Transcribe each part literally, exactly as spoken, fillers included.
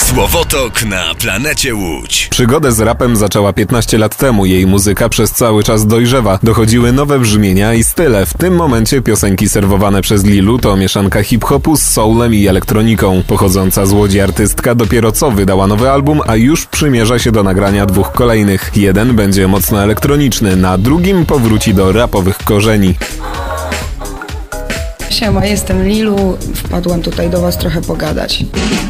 Słowotok na planecie Łódź. Przygodę z rapem zaczęła piętnaście lat temu. Jej muzyka przez cały czas dojrzewa. Dochodziły nowe brzmienia i style. W tym momencie piosenki serwowane przez Lilu to mieszanka hip-hopu z soulem i elektroniką. Pochodząca z Łodzi artystka dopiero co wydała nowy album, a już przymierza się do nagrania dwóch kolejnych. Jeden będzie mocno elektroniczny, na drugim powróci do rapowych korzeni. Siema, jestem Lilu. Wpadłam tutaj do was trochę pogadać.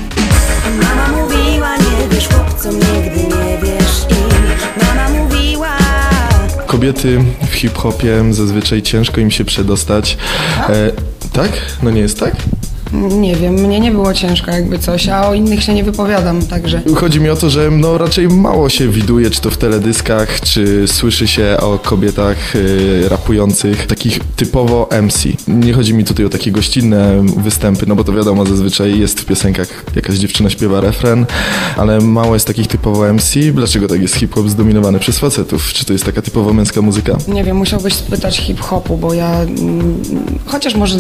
Mama mówiła, nie wiesz chłopcom, nigdy nie wiesz i mama mówiła. Kobiety w hip-hopie zazwyczaj ciężko im się przedostać. E, tak? No nie jest tak? Nie wiem, mnie nie było ciężko jakby coś, a o innych się nie wypowiadam, także... Chodzi mi o to, że no raczej mało się widuje, czy to w teledyskach, czy słyszy się o kobietach y, rapujących, takich typowo M C. Nie chodzi mi tutaj o takie gościnne występy, no bo to wiadomo, zazwyczaj jest w piosenkach jakaś dziewczyna śpiewa refren, ale mało jest takich typowo M C. Dlaczego tak jest hip-hop zdominowany przez facetów? Czy to jest taka typowo męska muzyka? Nie wiem, musiałbyś spytać hip-hopu, bo ja... Mm, chociaż może...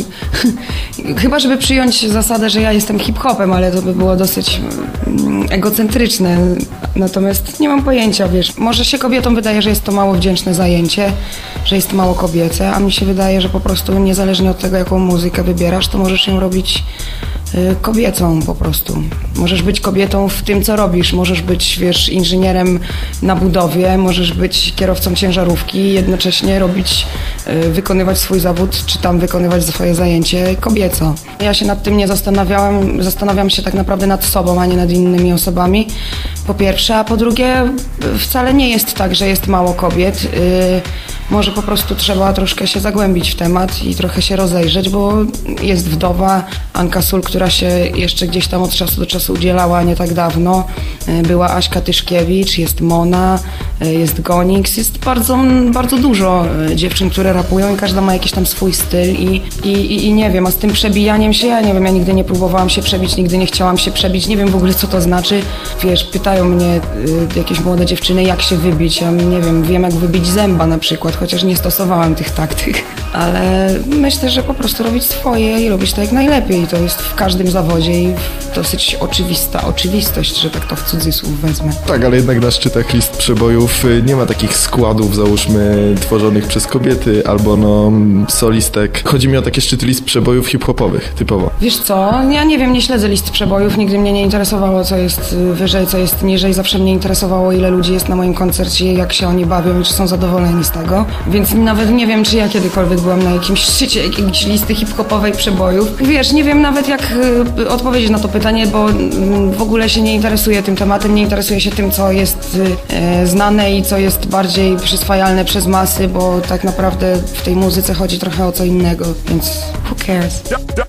chyba, żeby przyjąć zasadę, że ja jestem hip-hopem, ale to by było dosyć mm, egocentryczne. Natomiast nie mam pojęcia, wiesz, może się kobietom wydaje, że jest to mało wdzięczne zajęcie, że jest mało kobiece, a mi się wydaje, że po prostu niezależnie od tego, jaką muzykę wybierasz, to możesz ją robić y, kobiecą po prostu. Możesz być kobietą w tym, co robisz. Możesz być, wiesz, inżynierem na budowie, możesz być kierowcą ciężarówki i jednocześnie robić, y, wykonywać swój zawód, czy tam wykonywać swoje zajęcie kobieco. Ja się nad tym nie zastanawiałam, zastanawiam się tak naprawdę nad sobą, a nie nad innymi osobami, po pierwsze, a po drugie wcale nie jest tak, że jest mało kobiet. Yy, może po prostu trzeba troszkę się zagłębić w temat i trochę się rozejrzeć, bo jest wdowa Anka Sul, która się jeszcze gdzieś tam od czasu do czasu udzielała nie tak dawno. Yy, była Aśka Tyszkiewicz, jest Mona, yy, jest Gonix, jest bardzo, bardzo dużo dziewczyn, które rapują i każda ma jakiś tam swój styl i, i, i nie wiem, a z tym przebijaniem się, ja nie wiem, ja nigdy nie próbowałam się przebić, nigdy nie chciałam się przebić, nie wiem w ogóle co to znaczy. Wiesz, pytają mnie y, jakieś młode dziewczyny, jak się wybić, ja nie wiem, wiem jak wybić zęba na przykład, chociaż nie stosowałam tych taktyk, ale myślę, że po prostu robić swoje i robić to jak najlepiej. To jest w każdym zawodzie i dosyć oczywista oczywistość, że tak to w cudzysłów wezmę. Tak, ale jednak na szczytach list przebojów nie ma takich składów, załóżmy, tworzonych przez kobiety albo no solistek. Chodzi mi o takie szczyty list przebojów hip-hopowych, typowo. Wiesz co, ja nie wiem, nie śledzę list przebojów, nigdy mnie nie interesowało, co jest wyżej, co jest niżej. Zawsze mnie interesowało, ile ludzi jest na moim koncercie, jak się oni bawią i czy są zadowoleni z tego. Więc nawet nie wiem, czy ja kiedykolwiek byłam na jakimś szczycie jakiejś listy hip-hopowej przebojów. Wiesz, nie wiem nawet jak y, odpowiedzieć na to pytanie, bo y, w ogóle się nie interesuję tym tematem, nie interesuję się tym, co jest y, znane i co jest bardziej przyswajalne przez masy, bo tak naprawdę w tej muzyce chodzi trochę o co innego, więc who cares?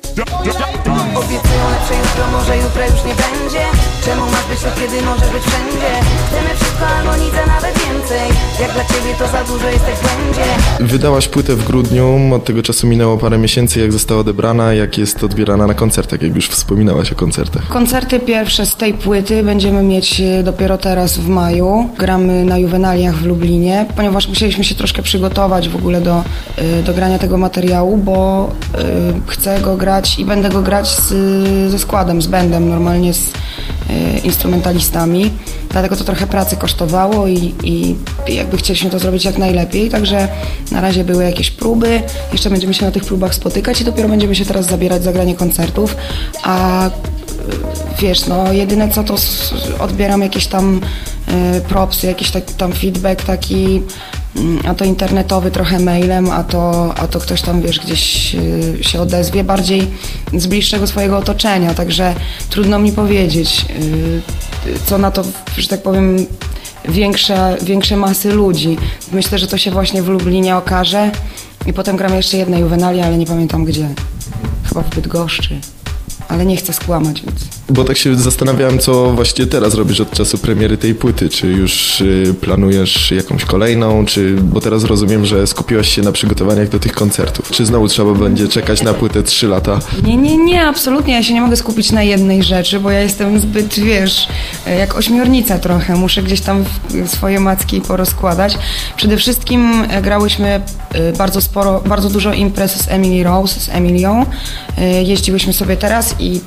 Obiecują lepsze jutro, może jutro już nie będzie. Czemu masz być tu, kiedy możesz być wszędzie? Chcemy wszystko albo nic, a nawet więcej. Jak dla ciebie to za dużo, jesteś w błędzie. Wydałaś płytę w grudniu, od tego czasu minęło parę miesięcy. Jak została odebrana, jak jest odbierana na koncertach, jak już wspominałaś o koncertach? Koncerty pierwsze z tej płyty będziemy mieć dopiero teraz w maju. Gramy na Juwenaliach w Lublinie, ponieważ musieliśmy się troszkę przygotować w ogóle do, do grania tego materiału, bo y, chcę go grać i będę go grać z, ze składem, z bandem, normalnie z y, instrumentalistami. Dlatego to trochę pracy kosztowało i, i jakby chcieliśmy to zrobić jak najlepiej, także na razie były jakieś próby, jeszcze będziemy się na tych próbach spotykać i dopiero będziemy się teraz zabierać za granie koncertów, a wiesz, no jedyne co to odbieram jakieś tam y, propsy, jakiś tak, tam feedback taki, a to internetowy trochę mailem, a to, a to ktoś tam, wiesz, gdzieś y, się odezwie bardziej z bliższego swojego otoczenia, także trudno mi powiedzieć, y, co na to, że tak powiem, większe, większe masy ludzi. Myślę, że to się właśnie w Lublinie okaże i potem gramy jeszcze jedne Juwenalia, ale nie pamiętam gdzie. Chyba w Bydgoszczy. Ale nie chcę skłamać, więc... Bo tak się zastanawiałem, co właściwie teraz robisz od czasu premiery tej płyty. Czy już y, planujesz jakąś kolejną, czy... Bo teraz rozumiem, że skupiłaś się na przygotowaniach do tych koncertów. Czy znowu trzeba będzie czekać na płytę trzy lata? Nie, nie, nie, absolutnie. Ja się nie mogę skupić na jednej rzeczy, bo ja jestem zbyt, wiesz, jak ośmiornica trochę. Muszę gdzieś tam swoje macki porozkładać. Przede wszystkim grałyśmy bardzo sporo, bardzo dużo imprez z Emily Rose, z Emilią. Jeździłyśmy sobie teraz i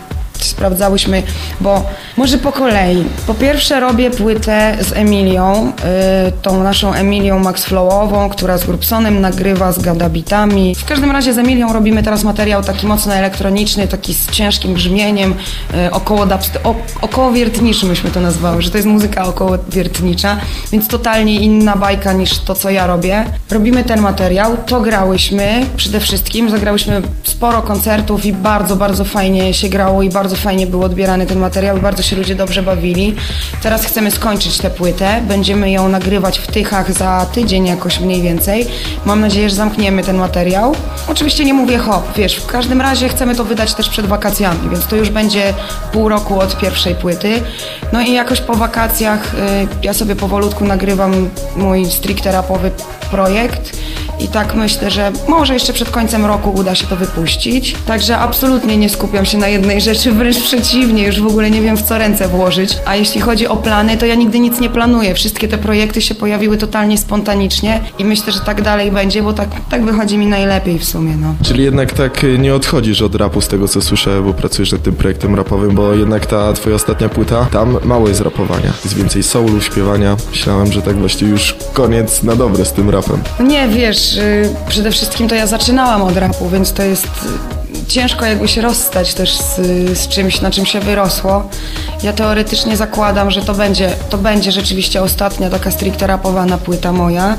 sprawdzałyśmy, bo może po kolei. Po pierwsze robię płytę z Emilią, yy, tą naszą Emilią Max Flowową, która z Grubsonem nagrywa, z gadabitami. W każdym razie z Emilią robimy teraz materiał taki mocno elektroniczny, taki z ciężkim brzmieniem, yy, około, o, około wiertniczy myśmy to nazwały, że to jest muzyka około wiertnicza, więc totalnie inna bajka niż to, co ja robię. Robimy ten materiał, to grałyśmy przede wszystkim, zagrałyśmy sporo koncertów i bardzo, bardzo fajnie się grało i bardzo fajnie był odbierany ten materiał i bardzo się ludzie dobrze bawili. Teraz chcemy skończyć tę płytę, będziemy ją nagrywać w Tychach za tydzień jakoś mniej więcej. Mam nadzieję, że zamkniemy ten materiał. Oczywiście nie mówię hop, wiesz, w każdym razie chcemy to wydać też przed wakacjami, więc to już będzie pół roku od pierwszej płyty. No i jakoś po wakacjach y, ja sobie powolutku nagrywam mój stricte rapowy projekt i tak myślę, że może jeszcze przed końcem roku uda się to wypuścić. Także absolutnie nie skupiam się na jednej rzeczy, wręcz przeciwnie, już w ogóle nie wiem, w co ręce włożyć. A jeśli chodzi o plany, to ja nigdy nic nie planuję. Wszystkie te projekty się pojawiły totalnie spontanicznie i myślę, że tak dalej będzie, bo tak, tak wychodzi mi najlepiej w sumie, no. Czyli jednak tak nie odchodzisz od rapu z tego, co słyszę, bo pracujesz nad tym projektem rapowym, bo jednak ta twoja ostatnia płyta, tam mało jest rapowania. Jest więcej soulu, śpiewania. Myślałem, że tak właśnie już koniec na dobre z tym rapem. Nie, wiesz, yy, przede wszystkim to ja zaczynałam od rapu, więc to jest yy, ciężko jakby się rozstać też z, z czymś, na czym się wyrosło. Ja teoretycznie zakładam, że to będzie, to będzie rzeczywiście ostatnia taka stricte rapowana płyta moja,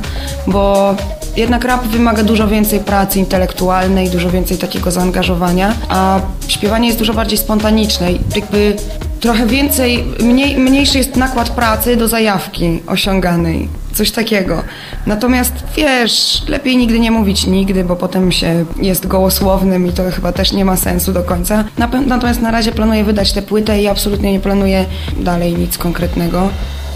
bo jednak rap wymaga dużo więcej pracy intelektualnej, dużo więcej takiego zaangażowania, a śpiewanie jest dużo bardziej spontaniczne i jakby trochę więcej, mniej, mniejszy jest nakład pracy do zajawki osiąganej. Coś takiego. Natomiast wiesz, lepiej nigdy nie mówić nigdy, bo potem się jest gołosłownym i to chyba też nie ma sensu do końca. Natomiast na razie planuję wydać tę płytę i absolutnie nie planuję dalej nic konkretnego.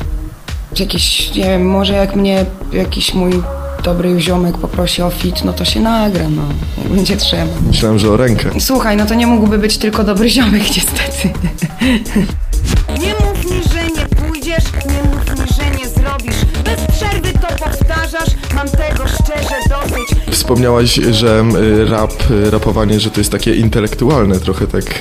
Jakiś, nie wiem, może jak mnie jakiś mój dobry ziomek poprosi o fit, no to się nagra, no, jak będzie trzeba. Myślałem, że o rękę. Słuchaj, no to nie mógłby być tylko dobry ziomek, niestety. Nie mów mi, że nie pójdziesz, nie mów mi, że nie zrobisz. Bez przerwy to powtarzasz, mam tego szczerze dosyć. Wspomniałaś, że rap, rapowanie, że to jest takie intelektualne, trochę tak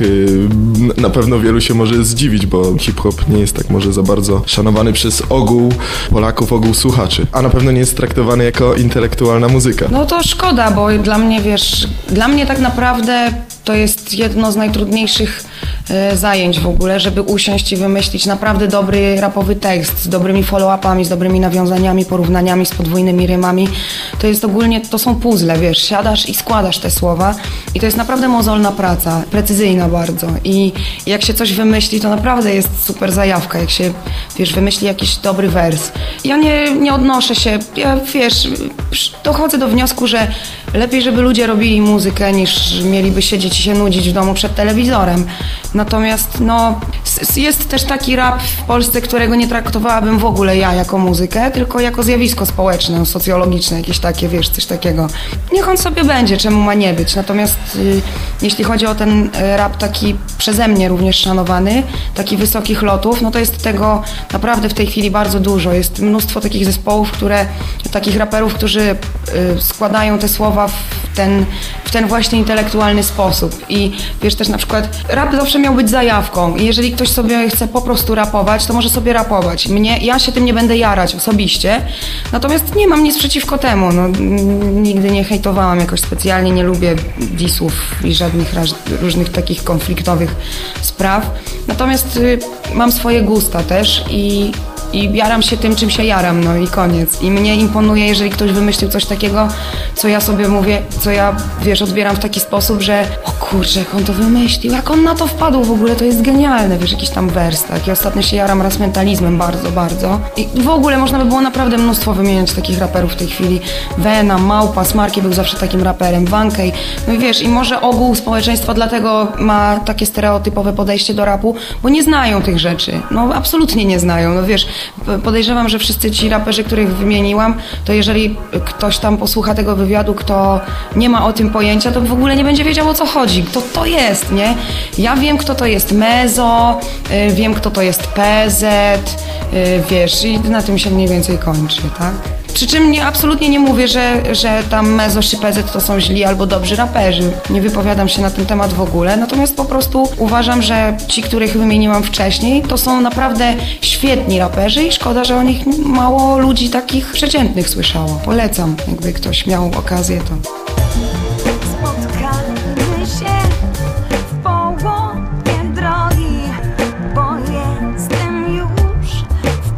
na pewno wielu się może zdziwić, bo hip-hop nie jest tak może za bardzo szanowany przez ogół Polaków, ogół słuchaczy, a na pewno nie jest traktowany jako intelektualna muzyka. No to szkoda, bo dla mnie, wiesz, dla mnie tak naprawdę to jest jedno z najtrudniejszych e, zajęć w ogóle, żeby usiąść i wymyślić naprawdę dobry rapowy tekst z dobrymi follow-upami, z dobrymi nawiązaniami, porównaniami, z podwójnymi rymami. To jest ogólnie, to są puzzle, wiesz, siadasz i składasz te słowa i to jest naprawdę mozolna praca, precyzyjna bardzo i jak się coś wymyśli, to naprawdę jest super zajawka, jak się, wiesz, wymyśli jakiś dobry wers. Ja nie, nie odnoszę się, ja, wiesz, dochodzę do wniosku, że lepiej, żeby ludzie robili muzykę, niż mieliby siedzieć i się nudzić w domu przed telewizorem. Natomiast no, jest też taki rap w Polsce, którego nie traktowałabym w ogóle ja jako muzykę, tylko jako zjawisko społeczne, socjologiczne, jakieś takie, wiesz, coś takiego. Niech on sobie będzie, czemu ma nie być. Natomiast y, jeśli chodzi o ten rap taki przeze mnie również szanowany, taki wysokich lotów, no to jest tego naprawdę w tej chwili bardzo dużo. Jest mnóstwo takich zespołów, które, takich raperów, którzy y, składają te słowa w ten, w ten właśnie intelektualny sposób. I wiesz, też na przykład rap zawsze miał być zajawką i jeżeli ktoś sobie chce po prostu rapować, to może sobie rapować. Mnie, ja się tym nie będę jarać osobiście, natomiast nie mam nic przeciwko temu. No, nigdy nie hejtowałam jakoś specjalnie, nie lubię disów i żadnych raż, różnych takich konfliktowych spraw. Natomiast y, mam swoje gusta też i I jaram się tym, czym się jaram, no i koniec. I mnie imponuje, jeżeli ktoś wymyślił coś takiego, co ja sobie mówię, co ja, wiesz, odbieram w taki sposób, że o kurczę, jak on to wymyślił, jak on na to wpadł w ogóle, to jest genialne, wiesz, jakiś tam wers, tak. Ja ostatnio się jaram raz mentalizmem bardzo, bardzo. I w ogóle można by było naprawdę mnóstwo wymieniać takich raperów w tej chwili. Vena, Małpa, Smarki był zawsze takim raperem, Vankej. No i wiesz, i może ogół społeczeństwa dlatego ma takie stereotypowe podejście do rapu, bo nie znają tych rzeczy. No absolutnie nie znają, no wiesz, podejrzewam, że wszyscy ci raperzy, których wymieniłam, to jeżeli ktoś tam posłucha tego wywiadu, kto nie ma o tym pojęcia, to w ogóle nie będzie wiedział, o co chodzi. Kto to jest, nie? Ja wiem, kto to jest Mezo, yy, wiem, kto to jest P Z, yy, wiesz, i na tym się mniej więcej kończy, tak? Przy czym nie, absolutnie nie mówię, że, że tam Mezo czy P Z to są źli albo dobrzy raperzy. Nie wypowiadam się na ten temat w ogóle, natomiast po prostu uważam, że ci, których wymieniłam wcześniej, to są naprawdę świetni raperzy i szkoda, że o nich mało ludzi takich przeciętnych słyszało. Polecam, jakby ktoś miał okazję, to... Spotkajmy się w połowie drogi, bo jestem już w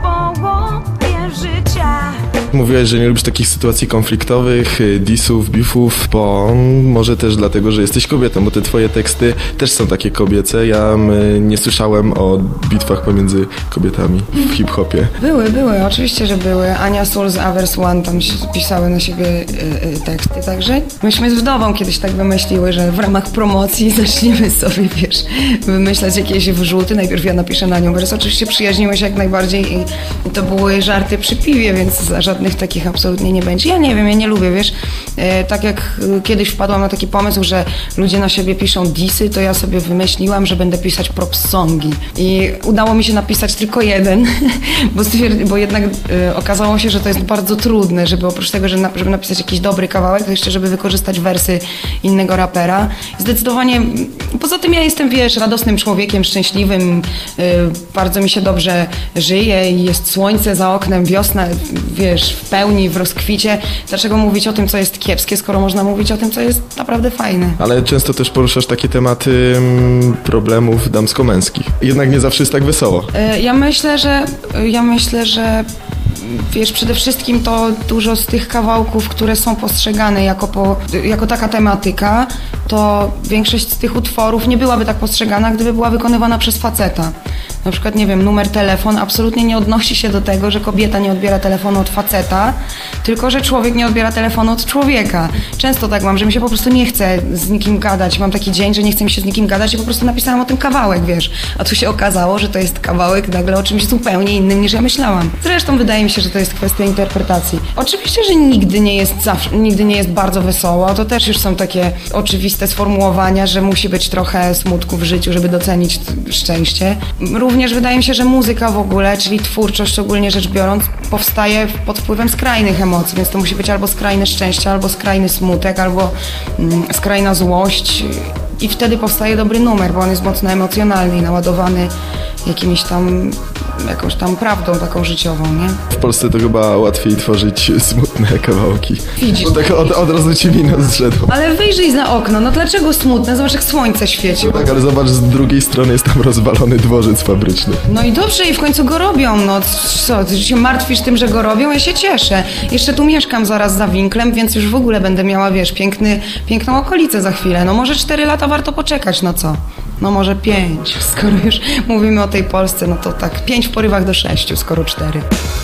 połowie życia. Mówiłeś, że nie lubisz takich sytuacji konfliktowych, disów, beefów, bo może też dlatego, że jesteś kobietą, bo te twoje teksty też są takie kobiece. Ja nie słyszałem o bitwach pomiędzy kobietami w hip-hopie. Były, były, oczywiście, że były. Ania Sól z Avers One tam pisały na siebie y, y, teksty, także myśmy z wdową kiedyś tak wymyśliły, że w ramach promocji zaczniemy sobie, wiesz, wymyślać jakieś wrzuty. Najpierw ja napiszę na nią wers. Oczywiście przyjaźniły się jak najbardziej i, i to były żarty przy piwie, więc żadnych takich absolutnie nie będzie. Ja nie wiem, ja nie lubię, wiesz, e, tak jak kiedyś wpadłam na taki pomysł, że ludzie na siebie piszą disy, to ja sobie wymyśliłam, że będę pisać prop songi i udało mi się napisać tylko jeden, bo, bo jednak e, okazało się, że to jest bardzo trudne, żeby oprócz tego, że na, żeby napisać jakiś dobry kawałek, to jeszcze żeby wykorzystać wersy innego rapera. Zdecydowanie, poza tym ja jestem, wiesz, radosnym człowiekiem, szczęśliwym, e, bardzo mi się dobrze żyje i jest słońce za oknem, wiosna, wiesz, w pełni, w rozkwicie. Dlaczego mówić o tym, co jest kiepskie, skoro można mówić o tym, co jest naprawdę fajne? Ale często też poruszasz takie tematy mm, problemów damsko-męskich. Jednak nie zawsze jest tak wesoło. Ja myślę, że ja myślę, że wiesz, przede wszystkim to dużo z tych kawałków, które są postrzegane jako, po, jako taka tematyka, to większość z tych utworów nie byłaby tak postrzegana, gdyby była wykonywana przez faceta. Na przykład, nie wiem, numer telefon absolutnie nie odnosi się do tego, że kobieta nie odbiera telefonu od faceta, tylko że człowiek nie odbiera telefonu od człowieka. Często tak mam, że mi się po prostu nie chce z nikim gadać. Mam taki dzień, że nie chce mi się z nikim gadać i po prostu napisałam o tym kawałek, wiesz. A tu się okazało, że to jest kawałek nagle o czymś zupełnie innym niż ja myślałam. Zresztą wydaje mi się, że to jest kwestia interpretacji. Oczywiście, że nigdy nie jest zawsze, nigdy nie jest bardzo wesoło. To też już są takie oczywiste sformułowania, że musi być trochę smutku w życiu, żeby docenić szczęście. Również wydaje mi się, że muzyka w ogóle, czyli twórczość ogólnie rzecz biorąc, powstaje pod wpływem skrajnych emocji, więc to musi być albo skrajne szczęście, albo skrajny smutek, albo mm, skrajna złość i wtedy powstaje dobry numer, bo on jest mocno emocjonalny i naładowany jakimiś tam, jakąś tam prawdą taką życiową, nie? W Polsce to chyba łatwiej tworzyć smutne kawałki. Widzisz. Bo tak od, od razu ci wino zszedł. Ale wyjrzyj na okno, no dlaczego smutne? Zobacz, jak słońce świeci. No tak, ale zobacz, z drugiej strony jest tam rozwalony dworzec fabryczny. No i dobrze, i w końcu go robią, no co, ty się martwisz tym, że go robią? Ja się cieszę. Jeszcze tu mieszkam zaraz za winklem, więc już w ogóle będę miała, wiesz, piękny, piękną okolicę za chwilę. No może cztery lata warto poczekać, no co? No może pięć, skoro już mówimy o tej Polsce, no to tak, pięć w porywach do sześciu, skoro cztery.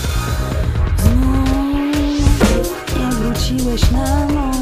Nie wróciłeś na noc,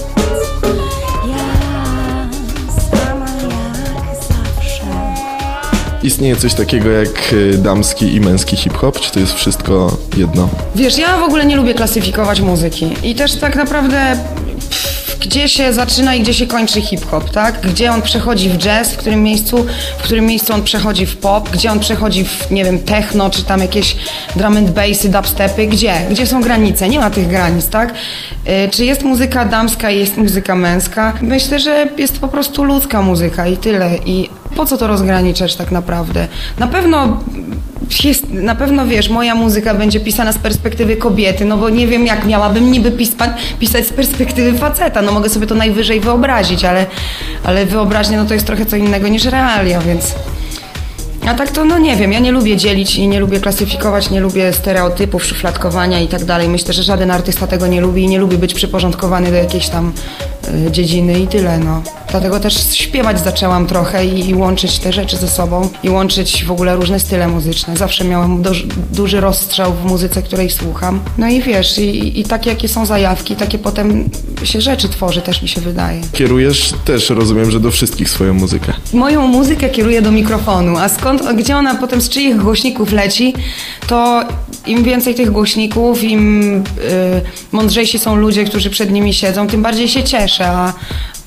ja sama jak zawsze. Istnieje coś takiego jak y, damski i męski hip-hop, czy to jest wszystko jedno? Wiesz, ja w ogóle nie lubię klasyfikować muzyki i też tak naprawdę pff, gdzie się zaczyna i gdzie się kończy hip-hop, tak? Gdzie on przechodzi w jazz, w którym miejscu, w którym miejscu on przechodzi w pop, gdzie on przechodzi w, nie wiem, techno, czy tam jakieś drum and bassy, dubstepy, gdzie? Gdzie są granice? Nie ma tych granic, tak? Yy, czy jest muzyka damska i jest muzyka męska? Myślę, że jest po prostu ludzka muzyka i tyle. I po co to rozgraniczać tak naprawdę? Na pewno jest, na pewno wiesz, moja muzyka będzie pisana z perspektywy kobiety, no bo nie wiem, jak miałabym niby pisać, pisać z perspektywy faceta, no mogę sobie to najwyżej wyobrazić, ale, ale wyobraźnia no to jest trochę co innego niż realia, więc... A tak to, no nie wiem, ja nie lubię dzielić i nie lubię klasyfikować, nie lubię stereotypów, szufladkowania i tak dalej. Myślę, że żaden artysta tego nie lubi i nie lubi być przyporządkowany do jakiejś tam y, dziedziny i tyle, no. Dlatego też śpiewać zaczęłam trochę i, i łączyć te rzeczy ze sobą i łączyć w ogóle różne style muzyczne. Zawsze miałam do, duży rozstrzał w muzyce, której słucham. No i wiesz, i, i takie jakie są zajawki, takie potem się rzeczy tworzy, też mi się wydaje. Kierujesz też, rozumiem, że do wszystkich swoją muzykę. Moją muzykę kieruję do mikrofonu, a skąd, gdzie ona potem z czyich głośników leci, to im więcej tych głośników, im y, mądrzejsi są ludzie, którzy przed nimi siedzą, tym bardziej się cieszę, a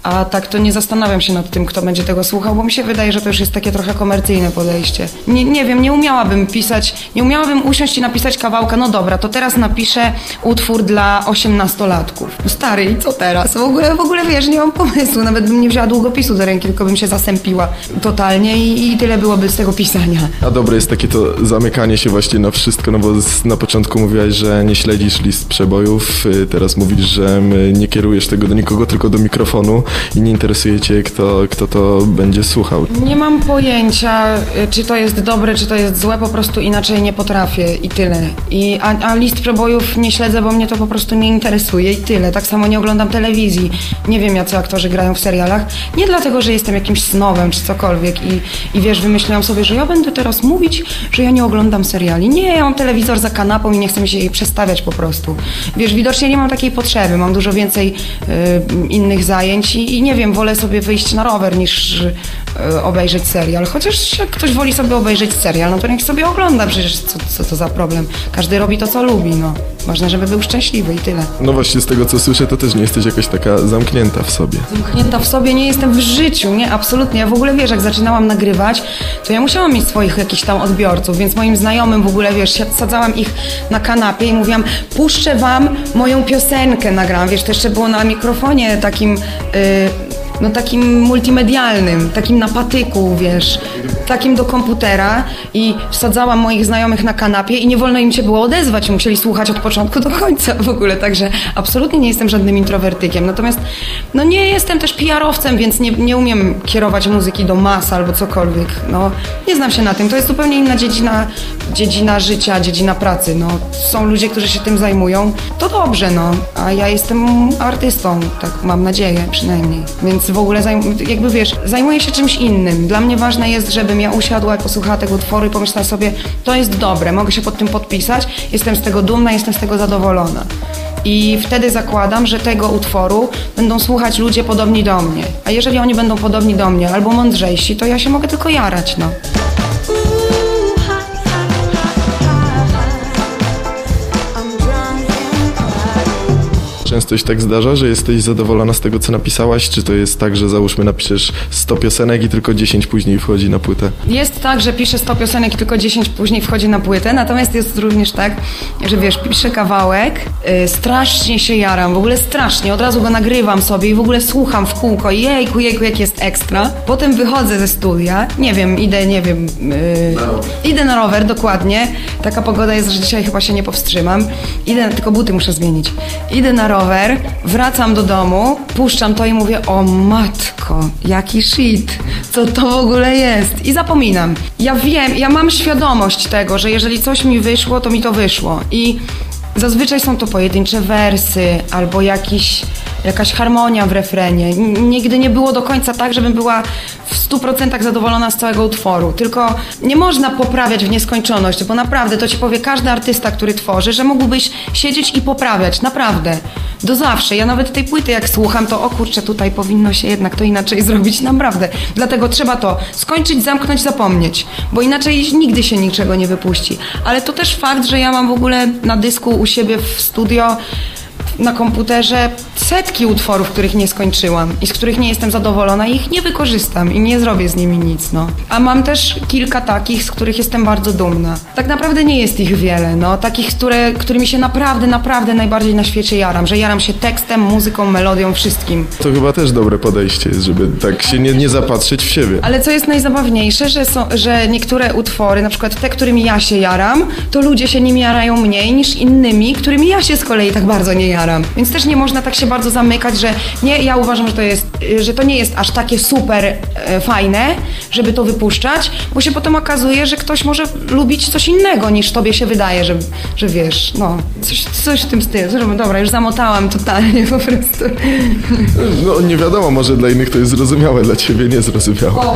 A tak to nie zastanawiam się nad tym, kto będzie tego słuchał, bo mi się wydaje, że to już jest takie trochę komercyjne podejście. Nie, nie wiem, nie umiałabym pisać, nie umiałabym usiąść i napisać kawałka, no dobra, to teraz napiszę utwór dla osiemnastolatków. Stary, i co teraz? W ogóle, w ogóle wiesz, nie mam pomysłu, nawet bym nie wzięła długopisu do ręki, tylko bym się zasępiła totalnie i, i tyle byłoby z tego pisania. A dobre jest takie to zamykanie się właśnie na wszystko, no bo z, na początku mówiłaś, że nie śledzisz list przebojów, teraz mówisz, że nie kierujesz tego do nikogo, tylko do mikrofonu i nie interesuje cię, kto, kto to będzie słuchał. Nie mam pojęcia, czy to jest dobre, czy to jest złe, po prostu inaczej nie potrafię i tyle. I, a, a list przebojów nie śledzę, bo mnie to po prostu nie interesuje i tyle. Tak samo nie oglądam telewizji. Nie wiem, jacy aktorzy grają w serialach. Nie dlatego, że jestem jakimś snobem czy cokolwiek i, i wiesz, wymyśliłam sobie, że ja będę teraz mówić, że ja nie oglądam seriali. Nie, ja mam telewizor za kanapą i nie chcę mi się jej przestawiać po prostu. Wiesz, widocznie nie mam takiej potrzeby. Mam dużo więcej y, innych zajęć i, i nie wiem, wolę sobie wyjść na rower niż y, obejrzeć serial. Chociaż jak ktoś woli sobie obejrzeć serial, no to niech sobie ogląda, przecież co, co to za problem. Każdy robi to, co lubi, no. Ważne, żeby był szczęśliwy i tyle. No właśnie, z tego co słyszę, to też nie jesteś jakoś taka zamknięta w sobie. Zamknięta w sobie nie jestem w życiu, nie, absolutnie. Ja w ogóle, wiesz, jak zaczynałam nagrywać, to ja musiałam mieć swoich jakichś tam odbiorców, więc moim znajomym w ogóle, wiesz, sadzałam ich na kanapie i mówiłam, puszczę wam moją piosenkę, nagram, wiesz, to jeszcze było na mikrofonie takim... Yy, no takim multimedialnym, takim na patyku, wiesz, takim do komputera i wsadzałam moich znajomych na kanapie i nie wolno im się było odezwać, musieli słuchać od początku do końca w ogóle, także absolutnie nie jestem żadnym introwertykiem, natomiast no nie jestem też P R-owcem, więc nie, nie umiem kierować muzyki do mas albo cokolwiek, no nie znam się na tym, to jest zupełnie inna dziedzina, dziedzina życia, dziedzina pracy, no są ludzie, którzy się tym zajmują, to dobrze, no, a ja jestem artystą, tak mam nadzieję przynajmniej, więc w ogóle zajm- jakby wiesz, zajmuję się czymś innym. Dla mnie ważne jest, żebym ja usiadła i posłuchała tego utworu i pomyślała sobie, to jest dobre, mogę się pod tym podpisać, jestem z tego dumna, jestem z tego zadowolona. I wtedy zakładam, że tego utworu będą słuchać ludzie podobni do mnie. A jeżeli oni będą podobni do mnie albo mądrzejsi, to ja się mogę tylko jarać, no. Często się tak zdarza, że jesteś zadowolona z tego, co napisałaś? Czy to jest tak, że załóżmy napiszesz sto piosenek i tylko dziesięć później wchodzi na płytę? Jest tak, że piszę sto piosenek i tylko dziesięć później wchodzi na płytę, natomiast jest również tak, że wiesz, piszę kawałek, yy, strasznie się jaram, w ogóle strasznie, od razu go nagrywam sobie i w ogóle słucham w kółko, jejku, jejku, jak jest ekstra. Potem wychodzę ze studia, nie wiem, idę, nie wiem, yy, idę na rower, dokładnie, taka pogoda jest, że dzisiaj chyba się nie powstrzymam, idę, tylko buty muszę zmienić, idę na rower, wracam do domu, puszczam to i mówię, o matko, jaki shit, co to w ogóle jest? I zapominam. Ja wiem, ja mam świadomość tego, że jeżeli coś mi wyszło, to mi to wyszło. I zazwyczaj są to pojedyncze wersy albo jakiś, jakaś harmonia w refrenie. N- nigdy nie było do końca tak, żebym była w stu procentach zadowolona z całego utworu. Tylko nie można poprawiać w nieskończoność, bo naprawdę to ci powie każdy artysta, który tworzy, że mógłbyś siedzieć i poprawiać. Naprawdę. Do zawsze. Ja nawet tej płyty jak słucham, to o kurczę, tutaj powinno się jednak to inaczej zrobić. Naprawdę. Dlatego trzeba to skończyć, zamknąć, zapomnieć. Bo inaczej nigdy się niczego nie wypuści. Ale to też fakt, że ja mam w ogóle na dysku u siebie w studio na komputerze setki utworów, których nie skończyłam i z których nie jestem zadowolona i ich nie wykorzystam i nie zrobię z nimi nic, no. A mam też kilka takich, z których jestem bardzo dumna. Tak naprawdę nie jest ich wiele, no. Takich, które, którymi się naprawdę, naprawdę najbardziej na świecie jaram, że jaram się tekstem, muzyką, melodią, wszystkim. To chyba też dobre podejście jest, żeby tak się nie, nie zapatrzeć w siebie. Ale co jest najzabawniejsze, że, są, że niektóre utwory, na przykład te, którymi ja się jaram, to ludzie się nimi jarają mniej niż innymi, którymi ja się z kolei tak bardzo nie jaram. Więc też nie można tak się bardzo zamykać, że nie, ja uważam, że to jest, że to nie jest aż takie super e, fajne, żeby to wypuszczać, bo się potem okazuje, że ktoś może lubić coś innego niż tobie się wydaje, że, że wiesz, no, coś, coś w tym stylu. Dobra, już zamotałam totalnie po prostu. No nie wiadomo, może dla innych to jest zrozumiałe, dla ciebie niezrozumiałe. O.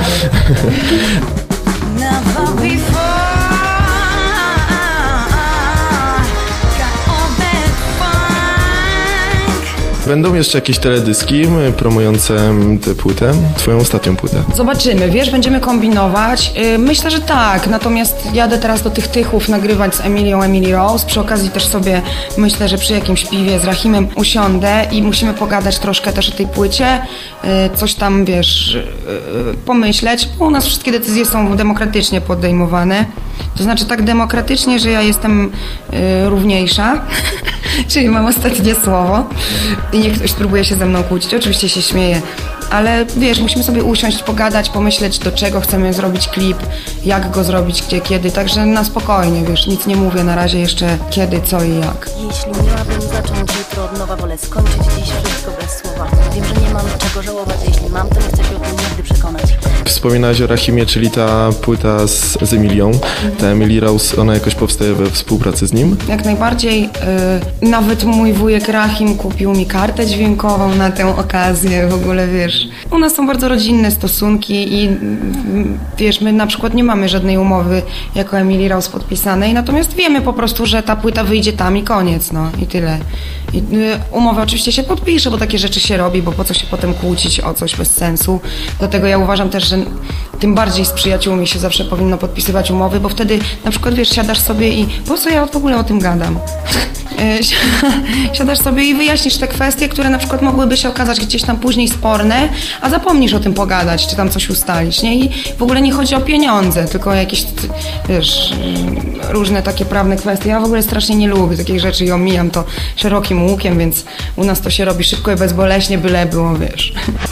Będą jeszcze jakieś teledyski promujące tę płytę, twoją ostatnią płytę? Zobaczymy, wiesz, będziemy kombinować. Yy, myślę, że tak, natomiast jadę teraz do tych Tychów nagrywać z Emilią, Emily Rose. Przy okazji też sobie myślę, że przy jakimś piwie z Rahimem usiądę i musimy pogadać troszkę też o tej płycie. Yy, coś tam, wiesz, yy, pomyśleć, bo u nas wszystkie decyzje są demokratycznie podejmowane. To znaczy tak demokratycznie, że ja jestem yy, równiejsza, czyli mam ostatnie słowo i niech ktoś spróbuje się ze mną kłócić. Oczywiście się śmieję, ale wiesz, musimy sobie usiąść, pogadać, pomyśleć, do czego chcemy zrobić klip, jak go zrobić, gdzie, kiedy, także na spokojnie, wiesz, nic nie mówię na razie jeszcze kiedy, co i jak. Jeśli miałabym zacząć jutro od nowa, wolę skończyć dziś wszystko bez słowa. Wiem, że nie mam czego żałować, jeśli mam, to nie chcę się o tym nigdy przekonać. Wspominałaś o Rahimie, czyli ta płyta z, z Emilią, ta Emily Rose, ona jakoś powstaje we współpracy z nim? Jak najbardziej. Yy, nawet mój wujek Rahim kupił mi kartę dźwiękową na tę okazję, w ogóle wiesz. U nas są bardzo rodzinne stosunki i yy, wiesz, my na przykład nie mamy żadnej umowy jako Emily Rose podpisanej, natomiast wiemy po prostu, że ta płyta wyjdzie tam i koniec, no i tyle. I, yy, umowę oczywiście się podpisze, bo takie rzeczy się robi, bo po co się potem kłócić o coś bez sensu. Dlatego ja uważam też, że tym bardziej z przyjaciółmi się zawsze powinno podpisywać umowy, bo wtedy na przykład, wiesz, siadasz sobie i po co ja w ogóle o tym gadam? Siadasz sobie i wyjaśnisz te kwestie, które na przykład mogłyby się okazać gdzieś tam później sporne, a zapomnisz o tym pogadać, czy tam coś ustalić, nie? I w ogóle nie chodzi o pieniądze, tylko o jakieś, wiesz, różne takie prawne kwestie. Ja w ogóle strasznie nie lubię takich rzeczy i omijam to szerokim łukiem, więc u nas to się robi szybko i bezboleśnie, byle było, wiesz.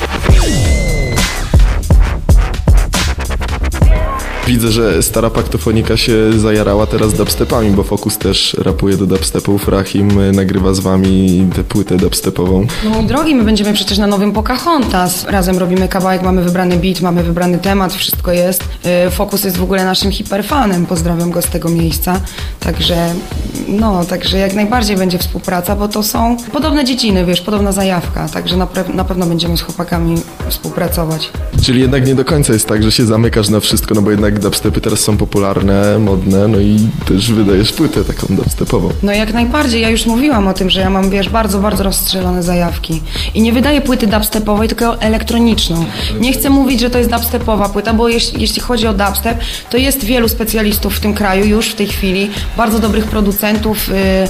Widzę, że stara paktofonika się zajarała teraz dubstepami, bo Focus też rapuje do dubstepów, Rahim nagrywa z wami tę płytę dubstepową. No mój drogi, my będziemy przecież na nowym Pocahontas. Razem robimy kawałek, mamy wybrany beat, mamy wybrany temat, wszystko jest. Focus jest w ogóle naszym hiperfanem, pozdrawiam go z tego miejsca. Także, no, także jak najbardziej będzie współpraca, bo to są podobne dziedziny, wiesz, podobna zajawka, także na, na pewno będziemy z chłopakami współpracować. Czyli jednak nie do końca jest tak, że się zamykasz na wszystko, no bo jednak dubstepy teraz są popularne, modne, no i też wydajesz płytę taką dubstepową. No jak najbardziej, ja już mówiłam o tym, że ja mam, wiesz, bardzo, bardzo rozstrzelone zajawki. I nie wydaję płyty dubstepowej, tylko elektroniczną. Nie chcę mówić, że to jest dubstepowa płyta, bo jeśli, jeśli chodzi o dubstep, to jest wielu specjalistów w tym kraju już w tej chwili, bardzo dobrych producentów,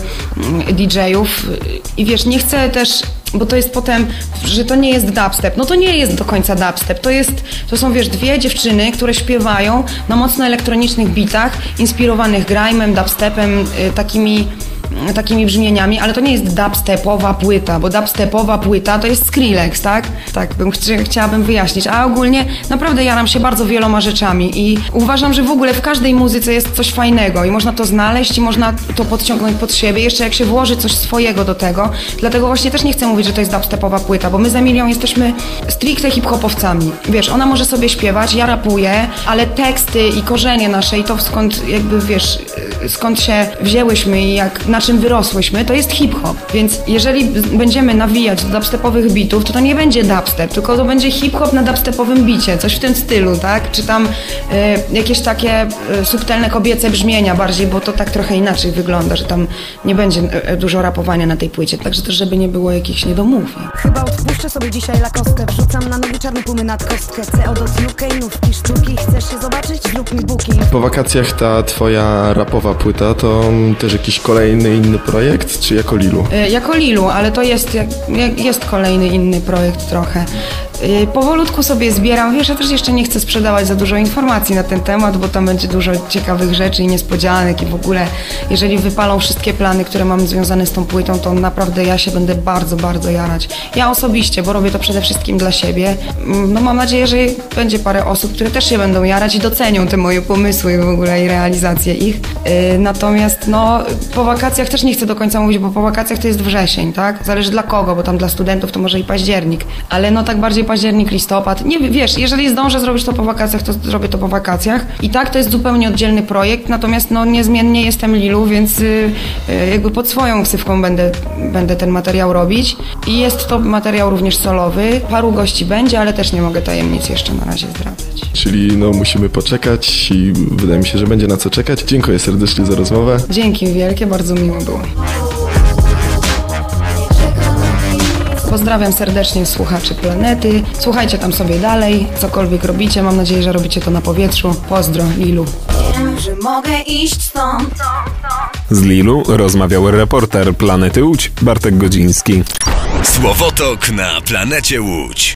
yy, D J-ów i wiesz, nie chcę też, bo to jest potem, że to nie jest dubstep. No to nie jest do końca dubstep. To jest, to są, wiesz, dwie dziewczyny, które śpiewają na mocno elektronicznych bitach, inspirowanych grime'em, dubstepem, yy, takimi takimi brzmieniami, ale to nie jest dubstepowa płyta, bo dubstepowa płyta to jest Skrillex, tak? Tak, bym ch chciałabym wyjaśnić. A ogólnie naprawdę jaram się bardzo wieloma rzeczami i uważam, że w ogóle w każdej muzyce jest coś fajnego i można to znaleźć i można to podciągnąć pod siebie, jeszcze jak się włoży coś swojego do tego. Dlatego właśnie też nie chcę mówić, że to jest dubstepowa płyta, bo my z Emilią jesteśmy stricte hip-hopowcami. Wiesz, ona może sobie śpiewać, ja rapuję, ale teksty i korzenie nasze i to skąd jakby, wiesz, skąd się wzięłyśmy i jak, na czym wyrosłyśmy, to jest hip-hop. Więc jeżeli będziemy nawijać do dubstepowych bitów, to to nie będzie dubstep, tylko to będzie hip-hop na dubstepowym bicie, coś w tym stylu, tak? Czy tam y, jakieś takie y, subtelne kobiece brzmienia bardziej, bo to tak trochę inaczej wygląda, że tam nie będzie y, dużo rapowania na tej płycie, także też, żeby nie było jakichś niedomówień. Chyba odpuszczę sobie dzisiaj lakostę, wrzucam na nowy czarny pumy nad kostkę. C O do UK, nówki, sztuki, chcesz się zobaczyć? Zrób mi booking. Po wakacjach ta twoja rapowa płyta to też jakiś kolejny inny projekt, czy jako Lilu? Y, jako Lilu, ale to jest, jak, jak, jest kolejny inny projekt trochę. Y, powolutku sobie zbieram, wiesz, ja też jeszcze nie chcę sprzedawać za dużo informacji na ten temat, bo tam będzie dużo ciekawych rzeczy i niespodzianek i w ogóle, jeżeli wypalą wszystkie plany, które mam związane z tą płytą, to naprawdę ja się będę bardzo, bardzo jarać. Ja osobiście, bo robię to przede wszystkim dla siebie. No mam nadzieję, że będzie parę osób, które też się będą jarać i docenią te moje pomysły w ogóle i realizację ich. Yy, natomiast no, po wakacjach też nie chcę do końca mówić, bo po wakacjach to jest wrzesień, tak? Zależy dla kogo, bo tam dla studentów to może i październik, ale no tak bardziej październik, listopad. Nie wiesz, jeżeli zdążę zrobić to po wakacjach, to zrobię to po wakacjach. I tak to jest zupełnie oddzielny projekt, natomiast no niezmiennie jestem Lilu, więc yy, yy, jakby pod swoją ksywką będę, będę ten materiał robić. I jest to materiał również solowy. Paru gości będzie, ale też nie mogę tajemnic jeszcze na razie zdradzać. Czyli no musimy poczekać i wydaje mi się, że będzie na co czekać. Dziękuję serdecznie za rozmowę. Dzięki wielkie, bardzo miło było. Pozdrawiam serdecznie słuchaczy Planety. Słuchajcie tam sobie dalej, cokolwiek robicie. Mam nadzieję, że robicie to na powietrzu. Pozdro, Lilu. Wiem, że mogę iść stąd. Z Lilu rozmawiał reporter Planety Łódź Bartek Godziński. Słowotok na Planecie Łódź.